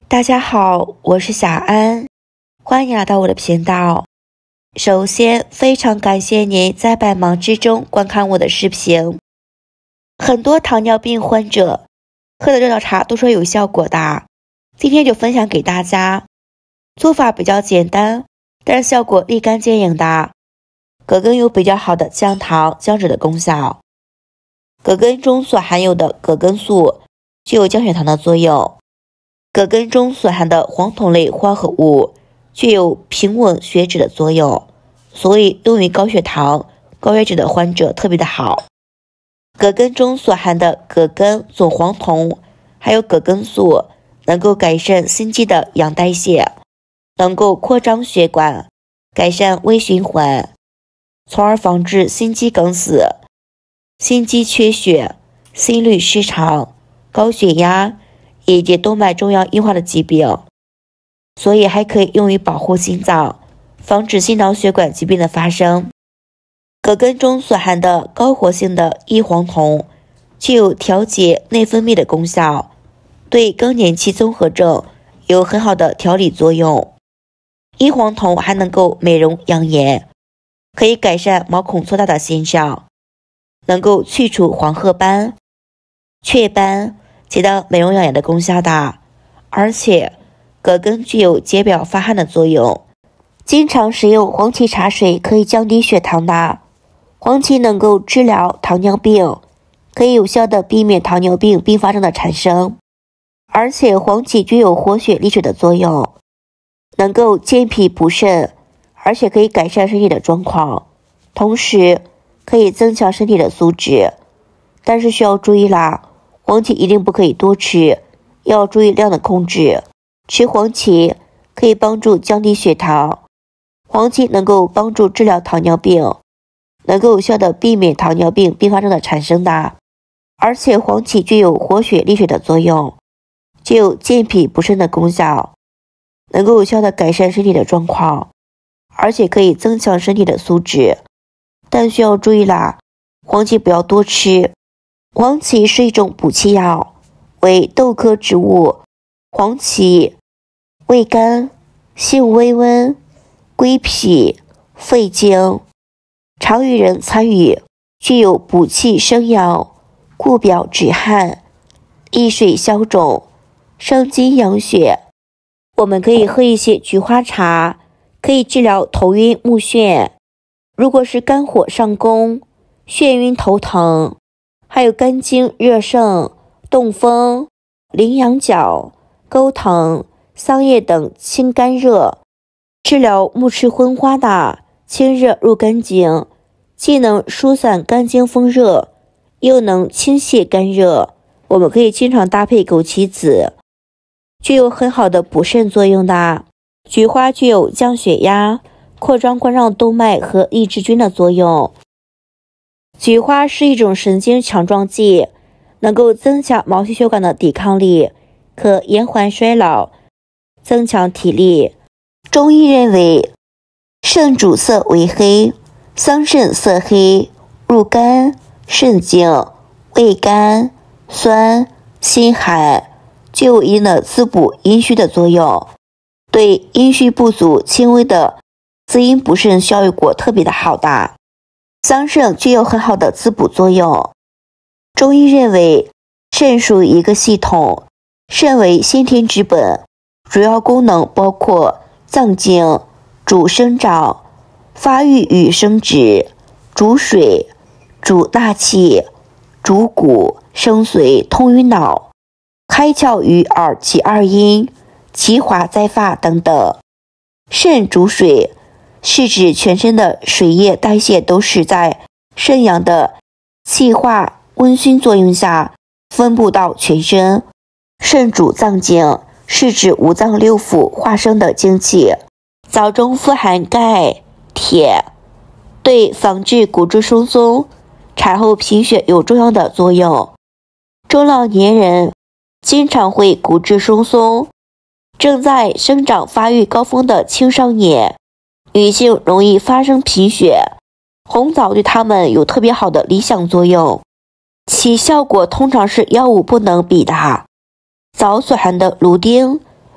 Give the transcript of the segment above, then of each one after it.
大家好，我是小安，欢迎来到我的频道。首先，非常感谢您在百忙之中观看我的视频。很多糖尿病患者喝的热药茶都说有效果的，今天就分享给大家。做法比较简单，但是效果立竿见影的。葛根有比较好的降糖降脂的功效。葛根中所含有的葛根素具有降血糖的作用。葛根中所含的黄酮类化合物具有平稳血脂的作用，所以用于高血糖、高血脂的患者特别的好。葛根中所含的葛根总黄酮还有葛根素能够改善心肌的氧代谢，能够扩张血管，改善微循环，从而防治心肌梗死、心肌缺血、心律失常、高血压以及动脉粥样硬化的疾病，所以还可以用于保护心脏，防止心脑血管疾病的发生。葛根中所含的高活性的异黄酮具有调节内分泌的功效，对更年期综合症有很好的调理作用。异黄酮还能够美容养颜，可以改善毛孔粗大的现象，能够去除黄褐斑、雀斑，起到美容养颜的功效的。而且葛根具有解表发汗的作用，经常食用黄芪茶水可以降低血糖的。黄芪能够治疗糖尿病，可以有效的避免糖尿病并发症的产生。而且黄芪具有活血利水的作用，能够健脾补肾，而且可以改善身体的状况，同时可以增强身体的素质。但是需要注意啦，黄芪一定不可以多吃，要注意量的控制。吃黄芪可以帮助降低血糖，黄芪能够帮助治疗糖尿病，能够有效的避免糖尿病并发症的产生的。而且黄芪具有活血利水的作用，具有健脾补肾的功效，能够有效的改善身体的状况，而且可以增强身体的素质。但需要注意啦，黄芪不要多吃。黄芪是一种补气药，为豆科植物。黄芪味甘，性微温，归脾、肺经，常与人参与，具有补气生阳、固表止汗、益水消肿、生津养血。我们可以喝一些菊花茶，可以治疗头晕目眩。如果是肝火上攻、眩晕头疼，还有肝经热盛、动风、羚羊角、沟疼、桑叶等清肝热，治疗目赤昏花的清热入肝经，既能疏散肝经风热，又能清泻肝热。我们可以经常搭配枸杞子，具有很好的补肾作用的。菊花具有降血压、扩张冠状动脉和抑制菌的作用。菊花是一种神经强壮剂，能够增强毛细血管的抵抗力，可延缓衰老，增强体力。中医认为，肾主色为黑，桑葚色黑，入肝、肾经，味甘、酸、心寒，具有一定的滋补阴虚的作用，对阴虚不足轻微的滋阴补肾效果特别的好的。桑葚具有很好的滋补作用。中医认为，肾属于一个系统，肾为先天之本，主要功能包括脏经，主生长、发育与生殖，主水，主纳气，主骨，生髓，通于脑，开窍于耳及二阴，其华在发等等。肾主水，是指全身的水液代谢都是在肾阳的气化温煦作用下分布到全身。肾主脏经，是指五脏六腑化生的精气，枣中富含钙、铁，对防治骨质疏松、产后贫血有重要的作用。中老年人经常会骨质疏松，正在生长发育高峰的青少年女性容易发生贫血，红枣对他们有特别好的理想作用，其效果通常是药物不能比的。枣所含的芦丁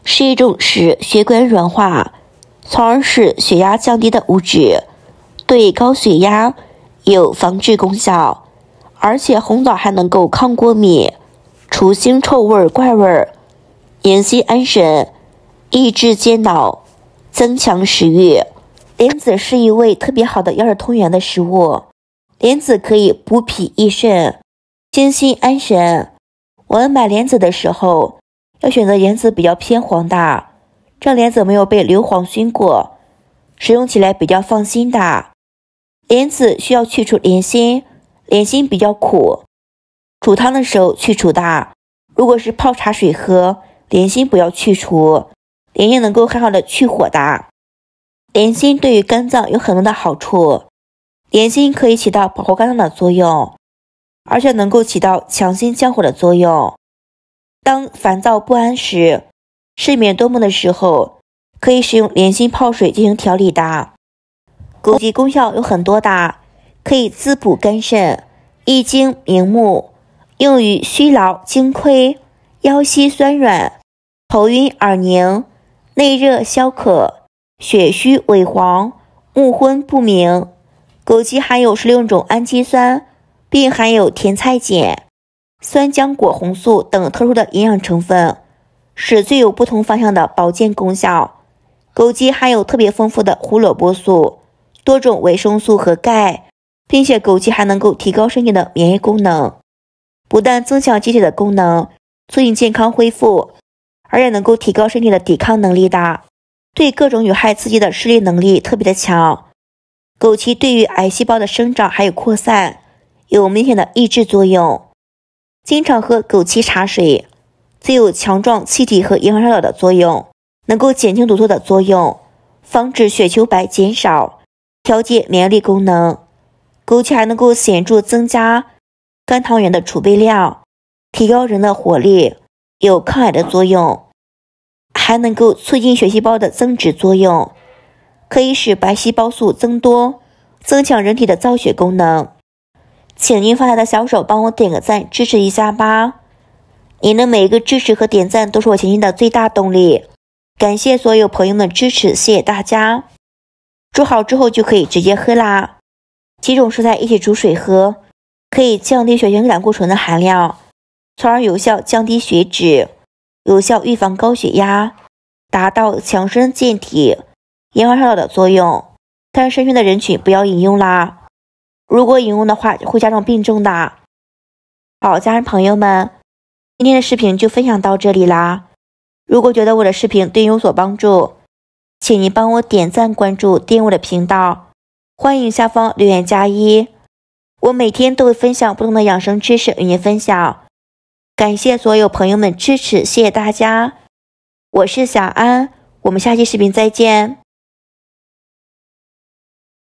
是一种使血管软化，从而使血压降低的物质，对高血压有防治功效。而且红枣还能够抗过敏、除腥臭味怪味、延息安神、抑制健脑、增强食欲。莲子是一味特别好的药食同源的食物，莲子可以补脾益肾、清心安神。我们买莲子的时候要选择莲子比较偏黄的，这样莲子没有被硫磺熏过，食用起来比较放心的。莲子需要去除莲心，莲心比较苦，煮汤的时候去除的。如果是泡茶水喝，莲心不要去除，莲心能够很好的去火的。莲心对于肝脏有很多的好处，莲心可以起到保护肝脏的作用，而且能够起到强心降火的作用。当烦躁不安时，失眠多梦的时候，可以使用莲心泡水进行调理的。枸杞功效有很多的，可以滋补肝肾、益精明目，用于虚劳精亏、腰膝酸软、头晕耳鸣、内热消渴、血虚萎黄、目昏不明。枸杞含有16种氨基酸，并含有甜菜碱、酸浆果红素等特殊的营养成分，是最有不同方向的保健功效。枸杞含有特别丰富的胡萝卜素、多种维生素和钙，并且枸杞还能够提高身体的免疫功能，不但增强机体的功能，促进健康恢复，而且能够提高身体的抵抗能力的，对各种有害刺激的适应能力特别的强。枸杞对于癌细胞的生长还有扩散有明显的抑制作用。经常喝枸杞茶水，具有强壮气体和延缓衰老的作用，能够减轻毒素的作用，防止血球白减少，调节免疫力功能。枸杞还能够显著增加肝糖原的储备量，提高人的活力，有抗癌的作用，还能够促进血细胞的增殖作用，可以使白细胞数增多，增强人体的造血功能。请您发财的小手帮我点个赞，支持一下吧！您的每一个支持和点赞都是我前进的最大动力，感谢所有朋友们支持，谢谢大家。煮好之后就可以直接喝啦，几种食材一起煮水喝，可以降低血清胆固醇的含量，从而有效降低血脂，有效预防高血压，达到强身健体、延缓衰老的作用。但是身虚的人群不要饮用啦，如果饮用的话会加重病症的。好，家人朋友们，今天的视频就分享到这里啦。如果觉得我的视频对你有所帮助，请您帮我点赞、关注、订阅我的频道，欢迎下方留言加1，我每天都会分享不同的养生知识与您分享。感谢所有朋友们支持，谢谢大家。我是小安，我们下期视频再见。